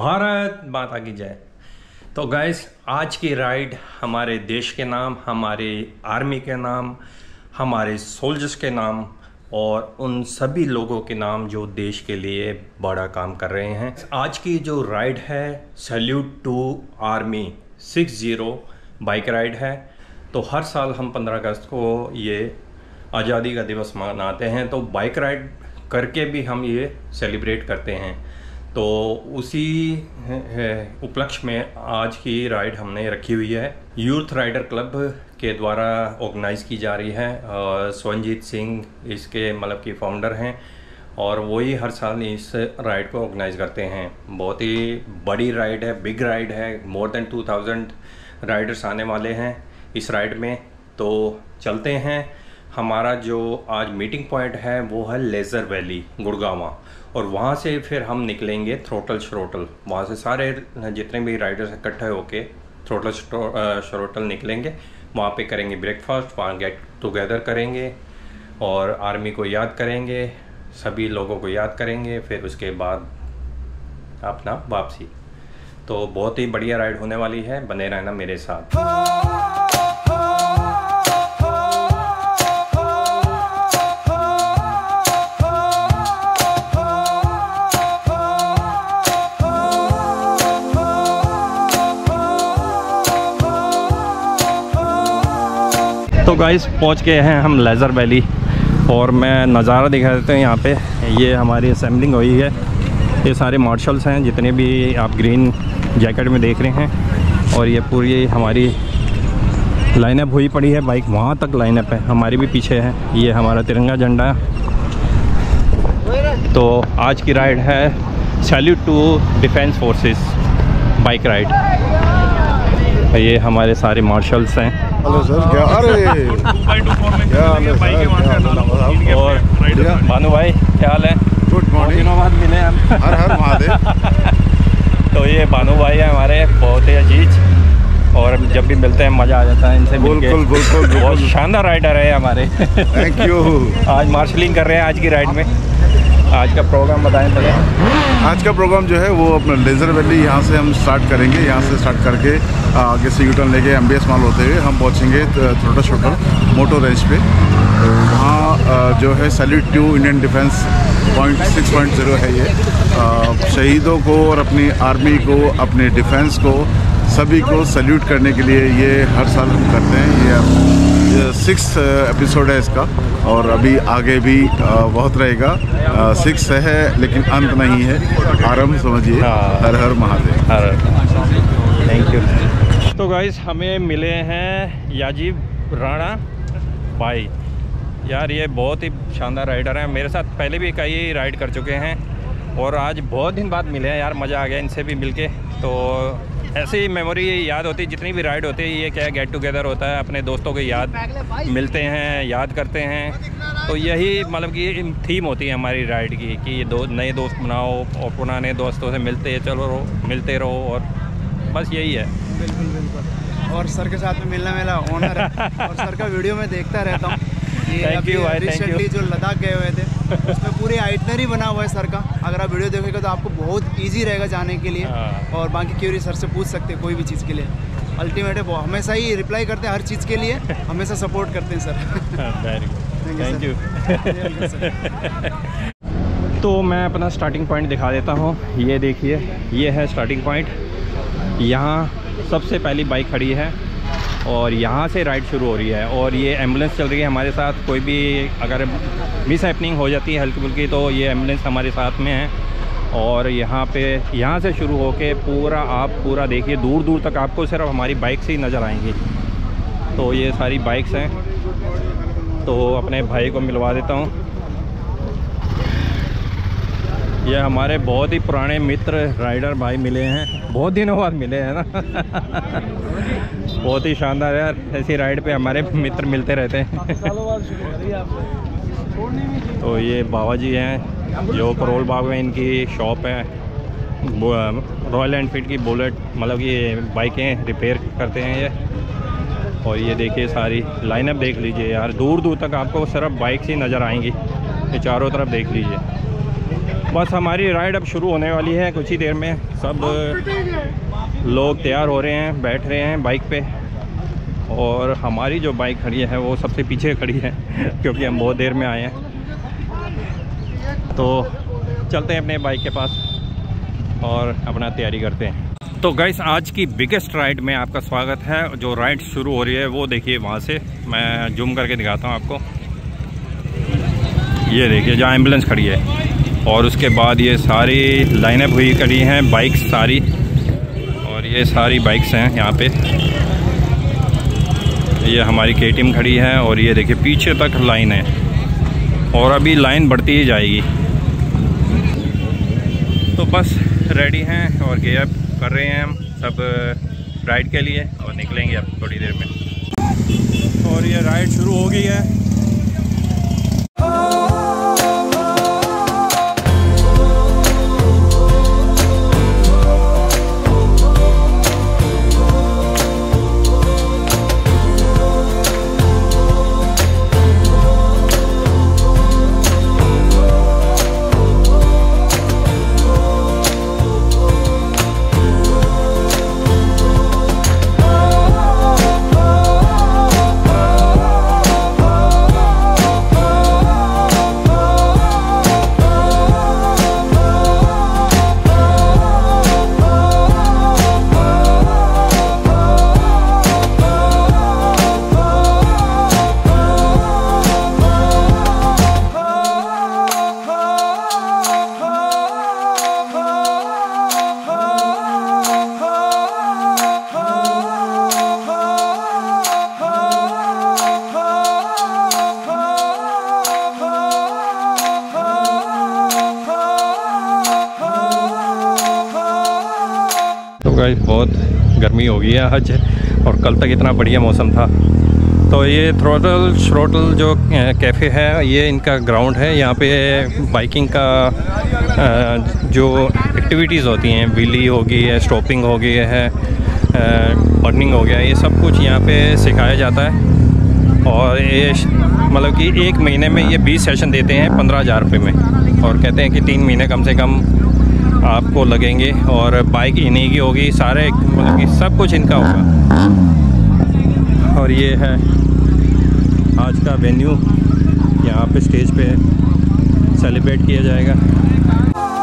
भारत माता की जय। तो गाइस, आज की राइड हमारे देश के नाम, हमारे आर्मी के नाम, हमारे सोल्जर्स के नाम और उन सभी लोगों के नाम जो देश के लिए बड़ा काम कर रहे हैं। आज की जो राइड है salute to army 60 bike ride है। तो हर साल हम 15 अगस्त को ये आज़ादी का दिवस मनाते हैं, तो बाइक राइड करके भी हम ये सेलिब्रेट करते हैं। तो उसी उपलक्ष्य में आज की राइड हमने रखी हुई है, यूथ राइडर क्लब के द्वारा ऑर्गेनाइज़ की जा रही है। स्वनजीत सिंह इसके मतलब की फाउंडर हैं और वही हर साल इस राइड को ऑर्गेनाइज़ करते हैं। बहुत ही बड़ी राइड है, बिग राइड है। मोर देन 2000 राइडर्स आने वाले हैं इस राइड में। तो चलते हैं। हमारा जो आज मीटिंग पॉइंट है वो है लेज़र वैली गुड़गांव, और वहाँ से फिर हम निकलेंगे थ्रोटल श्रोटल। वहाँ से सारे जितने भी राइडर्स इकट्ठे होके थ्रोटल श्रोटल निकलेंगे। वहाँ पे करेंगे ब्रेकफास्ट, वहाँ गेट टुगेदर करेंगे और आर्मी को याद करेंगे, सभी लोगों को याद करेंगे। फिर उसके बाद अपना वापसी। तो बहुत ही बढ़िया राइड होने वाली है, बने रहना मेरे साथ। तो गाइस, पहुंच गए हैं हम लेज़र वैली और मैं नज़ारा दिखा देता हूँ। यहाँ पे ये हमारी असेंबलिंग हुई है। ये सारे मार्शल्स हैं जितने भी आप ग्रीन जैकेट में देख रहे हैं, और ये पूरी हमारी लाइनअप हुई पड़ी है। बाइक वहाँ तक लाइनअप है, हमारी भी पीछे है। ये हमारा तिरंगा झंडा है। तो आज की राइड है salute to defence forces bike ride. ये हमारे सारे मार्शल्स हैं। हेलो सर, क्या और भानु भाई, क्या हाल है? Good morning. दिनों बाद मिले हम। हर हर महादेव। तो ये भानु भाई है हमारे, बहुत ही अजीज, और जब भी मिलते हैं मज़ा आ जाता है इनसे मिलके। बिल्कुल बहुत शानदार राइडर है हमारे। Thank you. आज मार्शलिंग कर रहे हैं आज की राइड में। आज का प्रोग्राम बताएं पहले। आज का प्रोग्राम जो है वो अपना लेज़र वैली यहाँ से हम स्टार्ट करेंगे। यहाँ से स्टार्ट करके आगे से यूटर्न लेके MBS मॉल होते हुए हम पहुँचेंगे थ्रोटल श्रोटल मोटो रेंज पे। वहाँ जो है salute to Indian defence point 6.0 है। ये शहीदों को और अपनी आर्मी को, अपने डिफेंस को, सभी को सैल्यूट करने के लिए ये हर साल हम करते हैं। ये 6th एपिसोड है इसका, और अभी आगे भी बहुत रहेगा। 6 है लेकिन अंत नहीं है, आरंभ समझिए। हर हर महादेव। हर थैंक यू। तो गाइस, हमें मिले हैं याजीव राणा भाई। यार ये बहुत ही शानदार राइडर हैं, मेरे साथ पहले भी कई राइड कर चुके हैं, और आज बहुत दिन बाद मिले हैं। यार मज़ा आ गया इनसे भी मिलके। तो ऐसी मेमोरी याद होती है, जितनी भी राइड होती है। ये क्या गेट टुगेदर होता है, अपने दोस्तों के याद मिलते हैं, याद करते हैं। तो यही मतलब कि थीम होती है हमारी राइड की, कि नए दोस्त बनाओ और पुराने दोस्तों से मिलते रहो, और बस यही है। बिल्कुल बिल्कुल। और सर के साथ में मिलना मेरा ऑनर है, और सर का वीडियो में देखता रहता हूँ। थैंक यू भाई, थैंक यू। जो लद्दाख गए हुए थे उसमें पूरी आइटनरी बना हुआ है सर का। अगर आप वीडियो देखोगे तो आपको बहुत इजी रहेगा जाने के लिए, और बाकी क्यूरी सर से पूछ सकते हैं कोई भी चीज़ के लिए। अल्टीमेट है, वो हमेशा ही रिप्लाई करते हैं हर चीज़ के लिए, हमेशा सपोर्ट करते हैं sir. Very good, thank you. तो मैं अपना स्टार्टिंग पॉइंट दिखा देता हूँ। ये देखिए, ये है स्टार्टिंग पॉइंट। यहाँ सबसे पहली बाइक खड़ी है और यहाँ से राइड शुरू हो रही है, और ये एम्बुलेंस चल रही है हमारे साथ। कोई भी अगर मिस हैपनिंग हो जाती है हल्की फुल्की, तो ये एम्बुलेंस हमारे साथ में है। और यहाँ से शुरू होके पूरा देखिए, दूर दूर तक आपको सिर्फ हमारी बाइक से ही नज़र आएंगी। तो ये सारी बाइक्स हैं। तो अपने भाई को मिलवा देता हूँ। ये हमारे बहुत ही पुराने मित्र राइडर भाई मिले हैं, बहुत दिनों बाद मिले हैं ना। बहुत ही शानदार यार, ऐसी राइड पे हमारे मित्र मिलते रहते हैं। तो ये बाबा जी हैं जो करोल बाग में इनकी शॉप है। रॉयल एनफील्ड की बुलेट, मतलब ये बाइकें रिपेयर करते हैं ये। और ये देखिए सारी लाइनअप देख लीजिए यार, दूर दूर तक आपको सिर्फ बाइक्स ही नज़र आएंगी। ये चारों तरफ देख लीजिए। बस हमारी राइड अब शुरू होने वाली है कुछ ही देर में। सब लोग तैयार हो रहे हैं, बैठ रहे हैं बाइक पे, और हमारी जो बाइक खड़ी है वो सबसे पीछे खड़ी है क्योंकि हम बहुत देर में आए हैं। तो चलते हैं अपने बाइक के पास और अपना तैयारी करते हैं। तो गाइस, आज की बिगेस्ट राइड में आपका स्वागत है। जो राइड शुरू हो रही है वो देखिए वहाँ से, मैं जूम करके दिखाता हूँ आपको। ये देखिए जहाँ एम्बुलेंस खड़ी है, और उसके बाद ये सारी लाइनअप हुई खड़ी हैं बाइक्स सारी, और ये सारी बाइक्स हैं यहाँ पे। ये हमारी KTM खड़ी है, और ये देखिए पीछे तक लाइन है, और अभी लाइन बढ़ती ही जाएगी। तो बस रेडी हैं और गियर अप कर रहे हैं हम सब राइड के लिए, और निकलेंगे अब थोड़ी देर में। और ये राइड शुरू हो गई है। गाइस, बहुत गर्मी हो गई है आज, और कल तक इतना बढ़िया मौसम था। तो ये थ्रोटल श्रोटल जो कैफ़े है, ये इनका ग्राउंड है। यहाँ पे बाइकिंग का जो एक्टिविटीज़ होती हैं, व्हीली हो गई है, स्टॉपिंग हो गई है, बर्निंग हो गया, ये सब कुछ यहाँ पे सिखाया जाता है। और ये मतलब कि एक महीने में ये 20 सेशन देते हैं 15,000 रुपये में, और कहते हैं कि 3 महीने कम से कम आपको लगेंगे, और बाइक इन्हीं की होगी, सारे मतलब कि सब कुछ इनका होगा। और ये है आज का वेन्यू, यहाँ पे स्टेज पे सेलिब्रेट किया जाएगा।